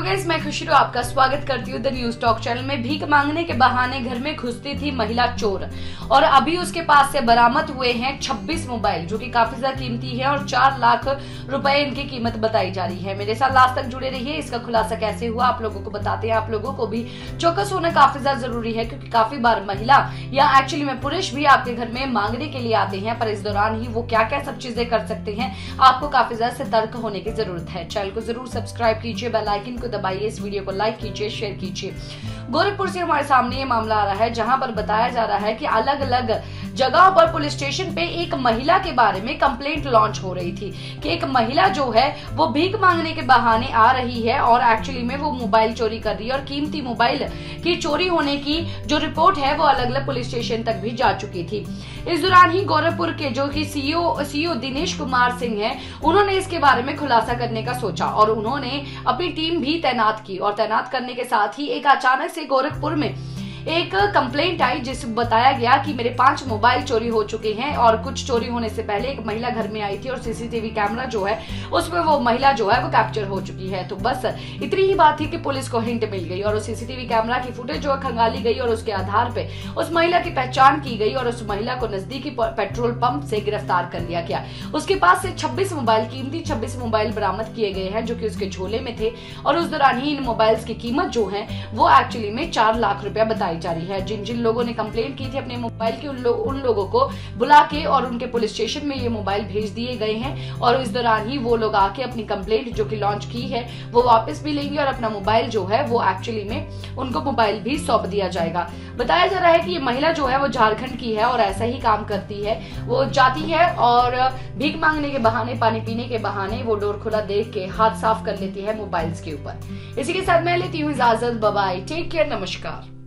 Guys, मैं खुशरू आपका स्वागत करती हूँ द न्यूज टॉक चैनल में। भीख मांगने के बहाने घर में घुसती थी महिला चोर और अभी उसके पास से बरामद हुए हैं 26 मोबाइल जो कि काफी ज्यादा कीमती है और 4 लाख रुपए इनकी कीमत बताई जा रही है। मेरे साथ लास्ट तक जुड़े रहिए। इसका खुलासा कैसे हुआ आप लोगों को बताते हैं। आप लोगों को भी चौकस होना काफी ज्यादा जरूरी है क्योंकि काफी बार महिला या एक्चुअली में पुरुष भी आपके घर में मांगने के लिए आते हैं, पर इस दौरान ही वो क्या क्या सब चीजें कर सकते हैं आपको काफी ज्यादा सतर्क होने की जरूरत है। चैनल को जरूर सब्सक्राइब कीजिए, बेल आइकन को दबाइए, इस वीडियो को लाइक कीजिए, शेयर कीजिए। गोरखपुर से हमारे सामने ये मामला आ रहा है जहां पर बताया जा रहा है कि अलग अलग जगहों पर पुलिस स्टेशन पे एक महिला के बारे में कंप्लेंट लॉन्च हो रही थी कि एक महिला जो है वो भीख मांगने के बहाने आ रही है और एक्चुअली में वो मोबाइल चोरी कर रही है और कीमती मोबाइल की चोरी होने की जो रिपोर्ट है वो अलग अलग पुलिस स्टेशन तक भी जा चुकी थी। इस दौरान ही गोरखपुर के जो कि सीओ दिनेश कुमार सिंह है, उन्होंने इसके बारे में खुलासा करने का सोचा और उन्होंने अपनी टीम भी तैनात की और तैनात करने के साथ ही एक अचानक से गोरखपुर में एक कंप्लेंट आई जिसमें बताया गया कि मेरे 5 मोबाइल चोरी हो चुके हैं और कुछ चोरी होने से पहले एक महिला घर में आई थी और सीसीटीवी कैमरा जो है उसमें वो महिला जो है वो कैप्चर हो चुकी है। तो बस इतनी ही बात थी कि पुलिस को हिंट मिल गई और उस सीसीटीवी कैमरा की फुटेज जो है खंगाली गई और उसके आधार पे उस महिला की पहचान की गई और उस महिला को नजदीकी पेट्रोल पंप से गिरफ्तार कर लिया गया। उसके पास से 26 मोबाइल कीमती 26 मोबाइल बरामद किए गए हैं जो कि उसके झोले में थे और उस दौरान ही इन मोबाइल्स की कीमत जो है वो एक्चुअली में 4 लाख रुपया बताई जा रही है। जिन जिन लोगों ने कंप्लेंट की थी अपने मोबाइल की उन लोगों को बुला के और उनके पुलिस स्टेशन में ये मोबाइल भेज दिए गए हैं और इस दौरान ही वो लोग आके अपनी कंप्लेंट जो कि लॉन्च की है वो वापस भी लेंगे और अपना मोबाइल जो है वो एक्चुअली में उनको मोबाइल भी सौंप दिया जाएगा। बताया जा रहा है कि ये महिला जो है वो झारखंड की है और ऐसा ही काम करती है। वो जाती है और भीख मांगने के बहाने, पानी पीने के बहाने वो डोर खुला देख के हाथ साफ कर लेती है मोबाइल्स के ऊपर। इसी के साथ मैं लेती हूँ इजाजत। बाय बाय, टेक केयर, नमस्कार।